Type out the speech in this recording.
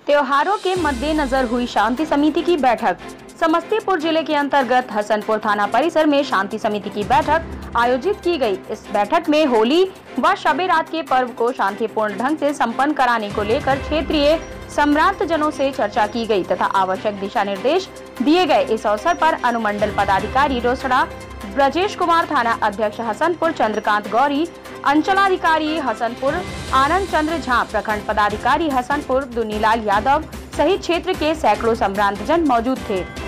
त्योहारों के मद्देनजर हुई शांति समिति की बैठक। समस्तीपुर जिले के अंतर्गत हसनपुर थाना परिसर में शांति समिति की बैठक आयोजित की गई। इस बैठक में होली व शबे रात के पर्व को शांतिपूर्ण ढंग से संपन्न कराने को लेकर क्षेत्रीय सम्रांत जनों से चर्चा की गई तथा आवश्यक दिशा निर्देश दिए गए। इस अवसर पर अनुमंडल पदाधिकारी रोसड़ा ब्रजेश कुमार, थाना अध्यक्ष हसनपुर चंद्रकांत गौरी, अंचलाधिकारी हसनपुर आनंद चंद्र झा, प्रखंड पदाधिकारी हसनपुर दुनीलाल यादव सहित क्षेत्र के सैकड़ों सम्रांत जन मौजूद थे।